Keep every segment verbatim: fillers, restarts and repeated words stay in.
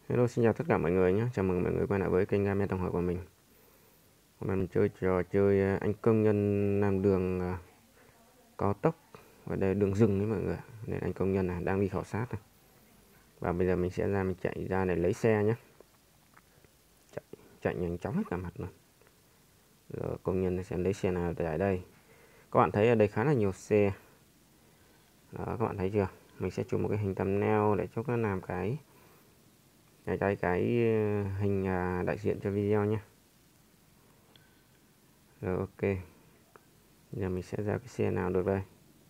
Hello, xin chào tất cả mọi người nhé. Chào mừng mọi người quay lại với kênh Game Tổng hợp của mình. Hôm nay mình chơi trò chơi anh công nhân làm đường cao tốc, và đây đường rừng đấy mọi người. Nên anh công nhân này đang đi khảo sát này. Và bây giờ mình sẽ ra mình chạy ra để lấy xe nhé. Chạy, chạy nhanh chóng hết cả mặt luôn. Rồi công nhân sẽ lấy xe nào tại đây. Các bạn thấy ở đây khá là nhiều xe. Đó, các bạn thấy chưa? Mình sẽ chụp một cái hình thumbnail để cho nó làm cái cái cái cái hình đại diện cho video nhé. Rồi ok. Giờ mình sẽ ra cái xe nào được đây.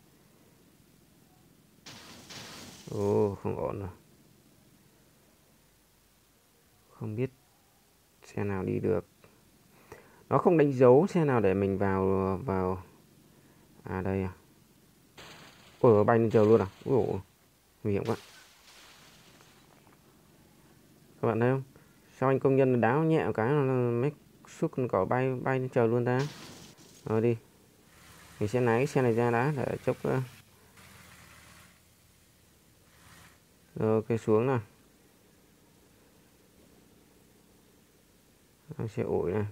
Ồ, không ổn rồi. Không biết xe nào đi được. Nó không đánh dấu xe nào để mình vào vào à đây à. Ôi, bay lên trời luôn à. Ôi, nguy hiểm quá. Các bạn thấy không? Sao anh công nhân đáo nhẹ cái là mấy suốt con cỏ bay bay lên trời luôn ta. Rồi đi. Mình sẽ lái cái xe này ra đã để chốc. Rồi ok, xuống nào. Xe ủi này.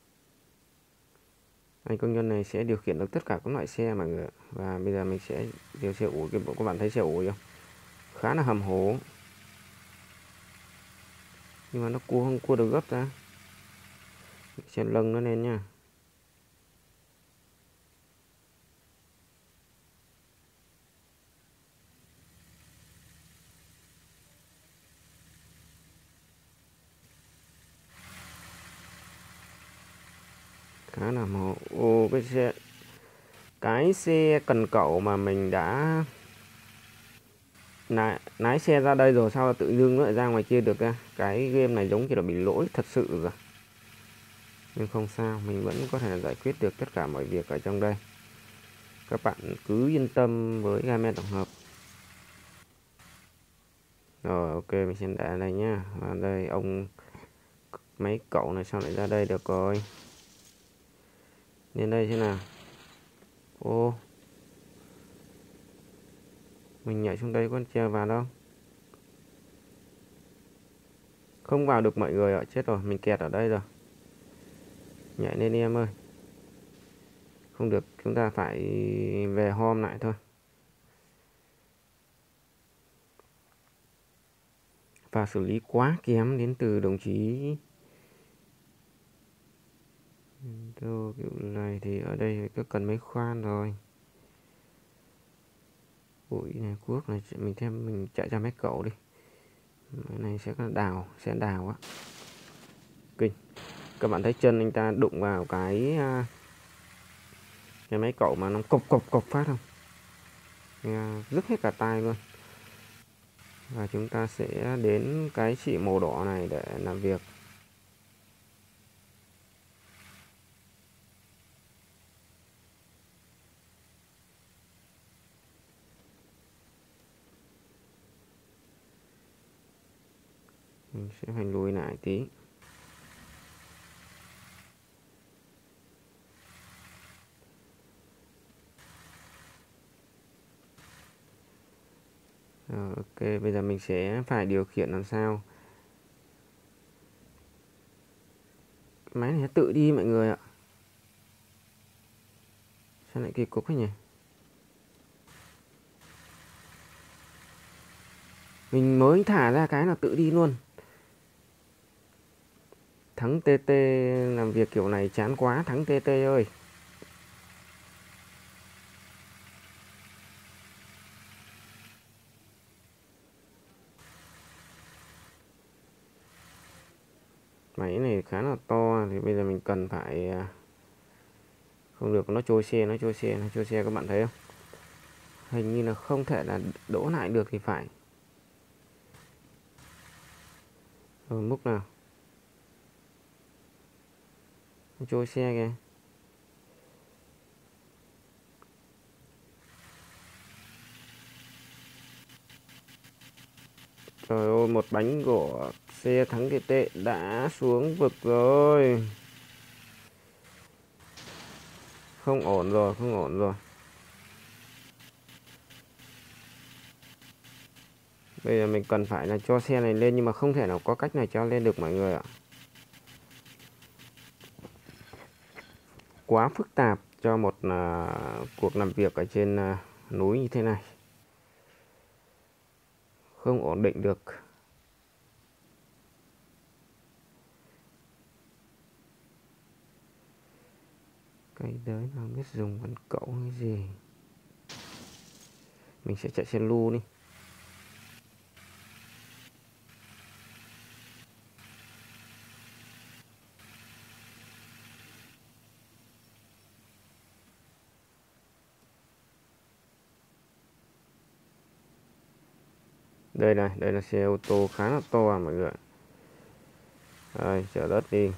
Anh công nhân này sẽ điều khiển được tất cả các loại xe mọi người. Và bây giờ mình sẽ điều xe ủi. Các bạn thấy xe ủi không? Khá là hầm hố. Nhưng mà nó cua không cua được gấp ra. Mình sẽ lâng nó lên nha. Khá là màu. Ô, cái xe cái xe cần cẩu mà mình đã lái, lái xe ra đây rồi, sao tự dưng nó lại ra ngoài kia được ra. Cái game này giống như là bị lỗi thật sự rồi. Nhưng không sao, mình vẫn có thể giải quyết được tất cả mọi việc ở trong đây. Các bạn cứ yên tâm với game tổng hợp. Rồi ok, mình sẽ để đây nhá. Ở đây ông mấy cậu này sao lại ra đây được rồi. Lên đây thế nào. Ô, mình nhảy xuống đây con treo vào đâu. Không vào được mọi người ạ. Chết rồi, mình kẹt ở đây rồi. Nhảy lên đi em ơi. Không được, chúng ta phải về home lại thôi. Và xử lý quá kém đến từ đồng chí. Đâu, kiểu này thì ở đây có cần mấy khoan rồi. Ủi này, cuốc này, mình thêm mình chạy ra mấy cậu đi. Cái này sẽ có đào, sẽ đào á. Kinh. Các bạn thấy chân anh ta đụng vào cái cái mấy cậu mà nó cộc cộc cộc phát không? Nghe rứt hết cả tai luôn. Và chúng ta sẽ đến cái chỉ màu đỏ này để làm việc. Mình sẽ phải lùi lại tí. Rồi, ok, bây giờ mình sẽ phải điều khiển làm sao. Máy này tự đi mọi người ạ. Sao lại kỳ cục thế nhỉ? Mình mới thả ra cái là tự đi luôn. Thắng tê tê làm việc kiểu này chán quá, thắng tê tê ơi. Máy này khá là to thì bây giờ mình cần phải không được nó trôi xe, nó trôi xe, nó trôi xe các bạn thấy không? Hình như là không thể là đỗ lại được thì phải. Rồi múc nào. Nó trôi xe kìa. Trời ơi, một bánh của xe thắng tê tê đã xuống vực rồi. Không ổn rồi, không ổn rồi. Bây giờ mình cần phải là cho xe này lên, nhưng mà không thể nào có cách này cho lên được mọi người ạ. Quá phức tạp cho một uh, cuộc làm việc ở trên uh, núi như thế này. Không ổn định được. Cái đấy là biết dùng vân cậu hay gì. Mình sẽ chạy xe lu đi. Đây này, đây là xe ô tô khá là to à mọi người. Đây, chở đất đi.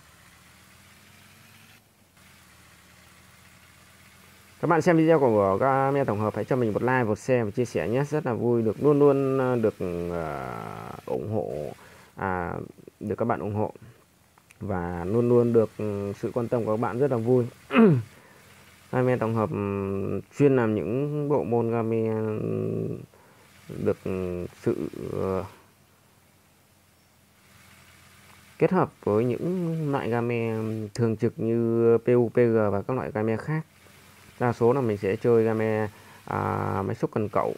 Các bạn xem video của Game tổng hợp hãy cho mình một like, một share và chia sẻ nhé. Rất là vui được luôn luôn được uh, ủng hộ, à, được các bạn ủng hộ. Và luôn luôn được sự quan tâm của các bạn, rất là vui. Game tổng hợp chuyên làm những bộ môn game được sự uh, kết hợp với những loại game thường trực như pê u pê giê và các loại game khác. Đa số là mình sẽ chơi game à, máy xúc cần cẩu.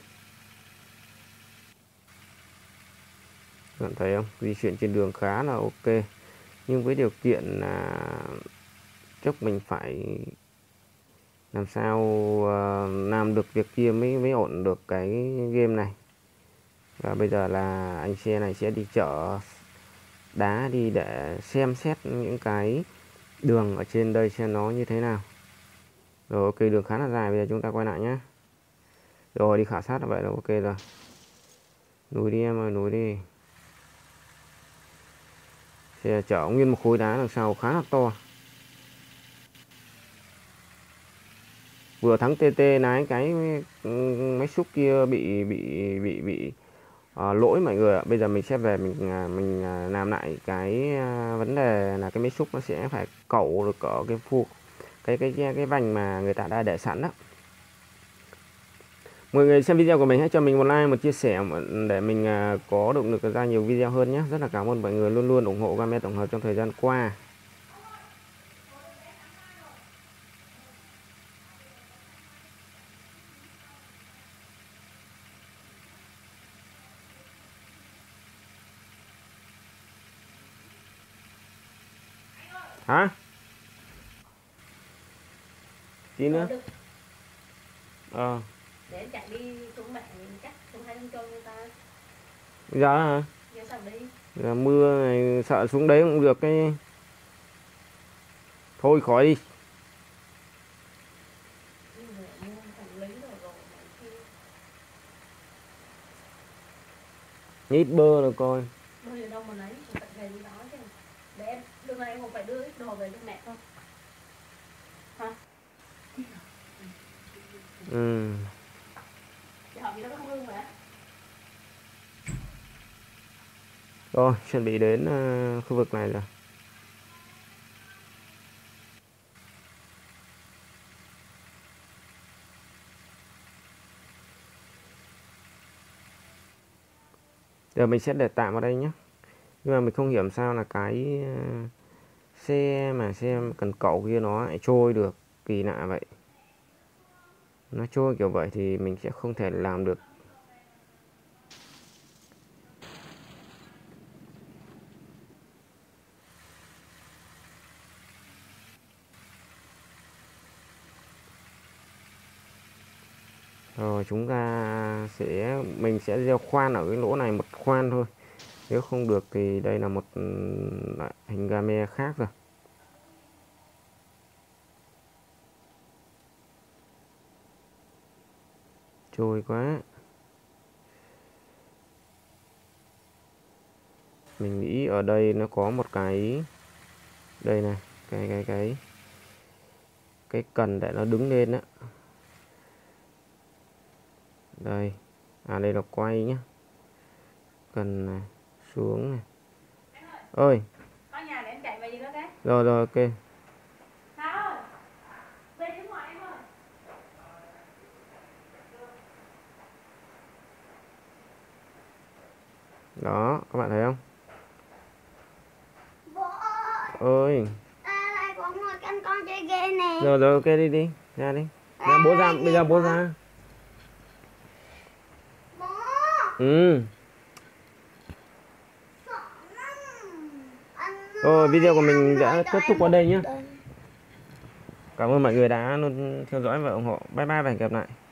Các bạn thấy không? Di chuyển trên đường khá là ok. Nhưng với điều kiện là chắc mình phải làm sao uh, làm được việc kia mới mới ổn được cái game này. Và bây giờ là anh xe này sẽ đi chở đá đi để xem xét những cái đường ở trên đây xem nó như thế nào. Rồi ok, đường khá là dài, bây giờ chúng ta quay lại nhé. Rồi đi khảo sát là vậy là ok rồi. Núi đi em ơi, núi đi. Xe chở nguyên một khối đá đằng sau khá là to. Vừa thắng tê tê lái cái máy xúc kia bị bị bị bị à, lỗi mọi người ạ. Bây giờ mình sẽ về mình mình làm lại cái vấn đề là cái máy xúc nó sẽ phải cẩu được ở cái phu cái cái cái cái vành mà người ta đã để sẵn đó. Mọi người xem video của mình hãy cho mình một like, một chia sẻ để mình có động lực ra nhiều video hơn nhé. Rất là cảm ơn mọi người luôn luôn ủng hộ Game tổng hợp trong thời gian qua. Hả? Tí nữa. Ờ. Để em chạy đi xuống bạn chắc xuống hai cho người ta. Bây giờ hả? Giờ sao đi? Giờ mưa này sợ xuống đấy cũng được cái. Thôi khỏi đi. Nhít bơ rồi coi. Bơ ở đâu mà lấy, phải về đi đó chứ. Để em, đường này em không phải đưa ít đồ về cho mẹ không? Hả? Ừ. Chị hỏi gì đó có không lương mà. Rồi, chuẩn bị đến uh, khu vực này rồi. Giờ mình sẽ để tạm ở đây nhé. Nhưng mà mình không hiểu sao là cái uh, xe mà xe cần cẩu kia nó lại trôi được, kỳ lạ vậy. Nó trôi kiểu vậy thì mình sẽ không thể làm được. Rồi chúng ta sẽ mình sẽ gieo khoan ở cái lỗ này một khoan thôi. Nếu không được thì đây là một hình game khác rồi. Trôi quá. Mình nghĩ ở đây nó có một cái đây này, cái cái cái cái cần để nó đứng lên á. Đây. À đây là quay nhá. Cần này, xuống này. Ơi. Có nhà để em chạy về gì đó cái. Rồi rồi ok. Thảo. Về phía ngoài em ơi. Đó, các bạn thấy không? Bố ơi, Ơi, à, lại có người canh con chơi game nè. rồi rồi ok đi đi, ra đi. Ra bố ra, bây giờ bố ra. Bố, Ừ. sợ lắm. Anh Rồi video của mình ơi, đã cho kết thúc em qua một đây nhé. tuần. Cảm ơn mọi người đã luôn theo dõi và ủng hộ. Bye bye và hẹn gặp lại.